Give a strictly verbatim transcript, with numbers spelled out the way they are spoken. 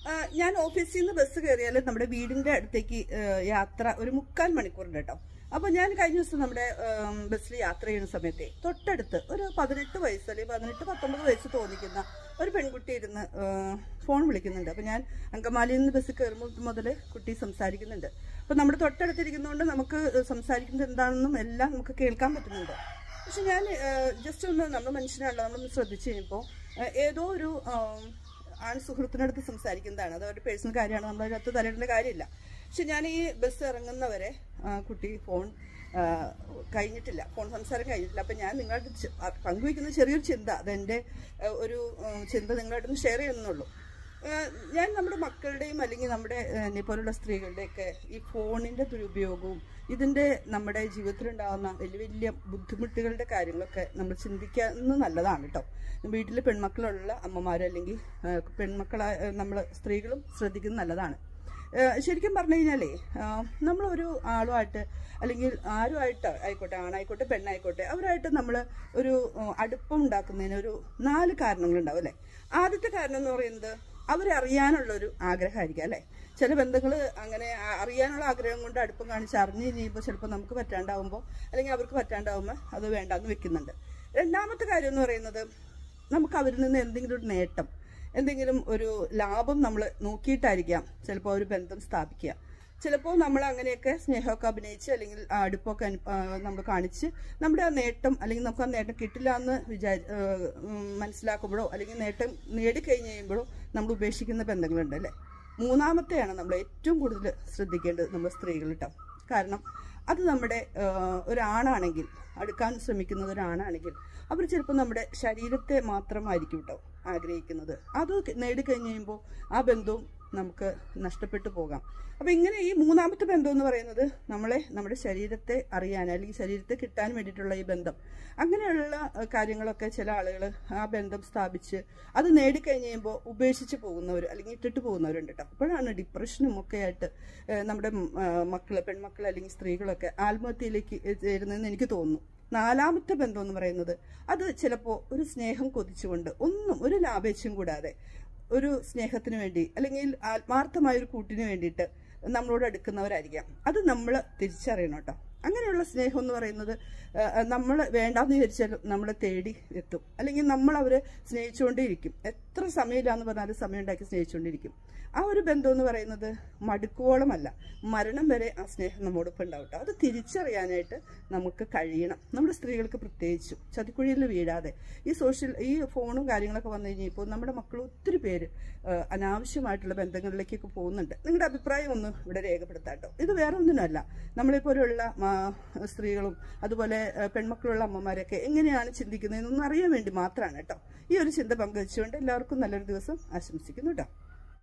ഞാൻ ഓഫീസിൽ നിന്ന് ബസ് കയറിയാൽ നമ്മുടെ വീടിന്റെ അടുത്തേക്ക് യാത്ര ഒരു മുക്കാൽ മണിക്കൂറുണ്ട് കേട്ടോ. അപ്പൊ ഞാൻ കഴിഞ്ഞ ദിവസം നമ്മുടെ ബസ്സിൽ യാത്ര ചെയ്യുന്ന സമയത്തെ തൊട്ടടുത്ത് ഒരു പതിനെട്ട് വയസ്സ് അല്ലെങ്കിൽ പതിനെട്ട് പത്തൊമ്പത് വയസ്സ് തോന്നിക്കുന്ന ഒരു പെൺകുട്ടി ഇരുന്ന് ഫോൺ വിളിക്കുന്നുണ്ട്. അപ്പൊ ഞാൻ അങ്കമാലിയിൽ നിന്ന് ബസ് കയറുമ്പോൾ മുതൽ കുട്ടി സംസാരിക്കുന്നുണ്ട്. അപ്പൊ നമ്മുടെ തൊട്ടടുത്തിരിക്കുന്നതുകൊണ്ട് നമുക്ക് സംസാരിക്കുന്നത് എന്താണെന്നും എല്ലാം നമുക്ക് കേൾക്കാൻ പറ്റുന്നുണ്ട്. പക്ഷെ ഞാൻ ജസ്റ്റ് ഒന്ന് നമ്മൾ മനുഷ്യനാണല്ലോ, നമ്മളൊന്ന് ശ്രദ്ധിച്ചു കഴിഞ്ഞപ്പോൾ ഏതോ ഒരു ആൺ സുഹൃത്തിനടുത്ത് സംസാരിക്കുന്നതാണ്. അത് അവരുടെ പേഴ്സണൽ കാര്യമാണ്, നമ്മളതിനകത്ത് തരേണ്ട കാര്യമില്ല. പക്ഷെ ഞാൻ ഈ ബസ് ഇറങ്ങുന്നവരെ കുട്ടി ഫോൺ കഴിഞ്ഞിട്ടില്ല, ഫോൺ സംസാരം കഴിഞ്ഞിട്ടില്ല. അപ്പം ഞാൻ നിങ്ങളുടെ പങ്കുവയ്ക്കുന്ന ചെറിയൊരു ചിന്ത, അതെൻ്റെ ഒരു ചിന്ത നിങ്ങളായിട്ടൊന്ന് ഷെയർ ചെയ്യുന്നുള്ളൂ. ഞാൻ നമ്മുടെ മക്കളുടെയും അല്ലെങ്കിൽ നമ്മുടെ എന്നെ പോലുള്ള സ്ത്രീകളുടെയൊക്കെ ഈ ഫോണിൻ്റെ ദുരുപയോഗവും ഇതിൻ്റെ നമ്മുടെ ജീവിതത്തിലുണ്ടാകുന്ന വലിയ വലിയ ബുദ്ധിമുട്ടുകളുടെ കാര്യങ്ങളൊക്കെ നമ്മൾ ചിന്തിക്കുന്നത് നല്ലതാണ് കേട്ടോ. വീട്ടിൽ പെൺമക്കളുള്ള അമ്മമാർ അല്ലെങ്കിൽ പെൺമക്കളായ നമ്മൾ സ്ത്രീകളും ശ്രദ്ധിക്കുന്നത് നല്ലതാണ്. ശരിക്കും പറഞ്ഞു കഴിഞ്ഞാലേ നമ്മളൊരു ആളുമായിട്ട് അല്ലെങ്കിൽ ആരുമായിട്ട് ആയിക്കോട്ടെ, ആണായിക്കോട്ടെ പെണ്ണായിക്കോട്ടെ, അവരായിട്ട് നമ്മൾ ഒരു അടുപ്പം ഉണ്ടാക്കുന്നതിന് ഒരു നാല് കാരണങ്ങളുണ്ടാവും അല്ലേ. ആദ്യത്തെ കാരണം എന്ന് പറയുന്നത് അവരറിയാനുള്ളൊരു ആഗ്രഹമായിരിക്കും അല്ലേ. ചില ബന്ധങ്ങൾ അങ്ങനെ അറിയാനുള്ള ആഗ്രഹം കൊണ്ട് അടുപ്പം കാണിച്ച് അറിഞ്ഞു കഴിയുമ്പോൾ ചിലപ്പോൾ നമുക്ക് പറ്റാണ്ടാവുമ്പോൾ അല്ലെങ്കിൽ അവർക്ക് പറ്റാണ്ടാവുമ്പോൾ അത് വേണ്ടാന്ന് വെക്കുന്നുണ്ട്. രണ്ടാമത്തെ കാര്യം എന്ന് പറയുന്നത് നമുക്ക് അവരിൽ നിന്ന് എന്തെങ്കിലും ഒരു നേട്ടം, എന്തെങ്കിലും ഒരു ലാഭം നമ്മൾ നോക്കിയിട്ടായിരിക്കാം ചിലപ്പോൾ ഒരു ബന്ധം സ്ഥാപിക്കുക. ചിലപ്പോൾ നമ്മൾ അങ്ങനെയൊക്കെ സ്നേഹമൊക്കെ അഭിനയിച്ച് അല്ലെങ്കിൽ അടുപ്പൊക്കെ നമ്മൾ കാണിച്ച് നമ്മുടെ ആ നേട്ടം അല്ലെങ്കിൽ നമുക്ക് ആ നേട്ടം കിട്ടില്ല എന്ന് വിചാരി മനസ്സിലാക്കുമ്പോഴോ അല്ലെങ്കിൽ നേട്ടം നേടിക്കഴിഞ്ഞ് കഴിയുമ്പോഴോ നമ്മൾ ഉപേക്ഷിക്കുന്ന ബന്ധങ്ങളുണ്ട് അല്ലേ. മൂന്നാമത്തെയാണ് നമ്മൾ ഏറ്റവും കൂടുതൽ ശ്രദ്ധിക്കേണ്ടത് നമ്മൾ സ്ത്രീകൾ കേട്ടോ. കാരണം അത് നമ്മുടെ ഒരാണാണെങ്കിൽ, അടുക്കാൻ ശ്രമിക്കുന്നത് ഒരാണാണെങ്കിൽ അവർ ചിലപ്പോൾ നമ്മുടെ ശരീരത്തെ മാത്രമായിരിക്കും കേട്ടോ ആഗ്രഹിക്കുന്നത്. അത് നേടിക്കഴിഞ്ഞ് കഴിയുമ്പോൾ ആ ബന്ധവും നമുക്ക് നഷ്ടപ്പെട്ടു പോകാം. അപ്പം ഇങ്ങനെ ഈ മൂന്നാമത്തെ ബന്ധം എന്ന് പറയുന്നത് നമ്മളെ നമ്മുടെ ശരീരത്തെ അറിയാൻ അല്ലെങ്കിൽ ശരീരത്തെ കിട്ടാൻ വേണ്ടിയിട്ടുള്ള ഈ ബന്ധം, അങ്ങനെയുള്ള കാര്യങ്ങളൊക്കെ ചില ആളുകൾ ആ ബന്ധം സ്ഥാപിച്ച് അത് നേടിക്കഴിഞ്ഞ് കഴിയുമ്പോൾ ഉപേക്ഷിച്ച് പോകുന്നവർ അല്ലെങ്കിൽ ഇട്ടിട്ട് പോകുന്നവരുണ്ട് കേട്ടോ. അപ്പോഴാണ് ഡിപ്രഷനും ഒക്കെ ആയിട്ട് നമ്മുടെ മക്കൾ, പെൺമക്കൾ അല്ലെങ്കിൽ സ്ത്രീകളൊക്കെ ആത്മഹത്യയിലേക്ക് ചേരുന്നതെന്ന് എനിക്ക് തോന്നുന്നു. നാലാമത്തെ ബന്ധം എന്ന് പറയുന്നത് അത് ചിലപ്പോൾ ഒരു സ്നേഹം കൊതിച്ചുകൊണ്ട് ഒന്നും ഒരു ലാഭേച്ഛയും കൂടാതെ ഒരു സ്നേഹത്തിന് വേണ്ടി അല്ലെങ്കിൽ ആത്മാർത്ഥമായ ഒരു കൂട്ടിന് വേണ്ടിയിട്ട് നമ്മളോട് അടുക്കുന്നവരായിരിക്കാം. അത് നമ്മൾ തിരിച്ചറിയണം കേട്ടോ. അങ്ങനെയുള്ള സ്നേഹം എന്ന് പറയുന്നത് നമ്മൾ വേണ്ടാന്ന് വിചാരിച്ചാലും നമ്മളെ തേടി എത്തും, അല്ലെങ്കിൽ നമ്മൾ അവരെ സ്നേഹിച്ചുകൊണ്ടേയിരിക്കും. എത്ര സമയമില്ലാന്ന് പറഞ്ഞാലും സമയം ഉണ്ടാക്കി സ്നേഹിച്ചുകൊണ്ടിരിക്കും. ആ ഒരു ബന്ധം എന്ന് പറയുന്നത് മടുക്കുവോളമല്ല, മരണം വരെ ആ സ്നേഹം നമ്മോടൊപ്പം ഉണ്ടാവും കേട്ടോ. അത് തിരിച്ചറിയാനായിട്ട് നമുക്ക് കഴിയണം. നമ്മുടെ സ്ത്രീകൾക്ക് പ്രത്യേകിച്ചും ചതിക്കുഴിയിൽ വീഴാതെ ഈ സോഷ്യൽ ഈ ഫോണും കാര്യങ്ങളൊക്കെ വന്നു കഴിഞ്ഞപ്പോൾ നമ്മുടെ മക്കൾ ഒത്തിരി പേര് അനാവശ്യമായിട്ടുള്ള ബന്ധങ്ങളിലേക്കൊക്കെ പോകുന്നുണ്ട്. നിങ്ങളുടെ അഭിപ്രായം ഒന്ന് ഇവിടെ രേഖപ്പെടുത്താം കേട്ടോ. ഇത് വേറെ ഒന്നിനുമല്ല, നമ്മളെപ്പോലുള്ള സ്ത്രീകളും അതുപോലെ പെൺമക്കളുള്ള അമ്മമാരൊക്കെ എങ്ങനെയാണ് ചിന്തിക്കുന്നതെന്നൊന്നും അറിയാൻ വേണ്ടി മാത്രമാണ് കേട്ടോ. ഈ ഒരു ചിന്ത പങ്കുവെച്ചുകൊണ്ട് എല്ലാവർക്കും നല്ലൊരു ദിവസം ആശംസിക്കുന്നു കേട്ടോ.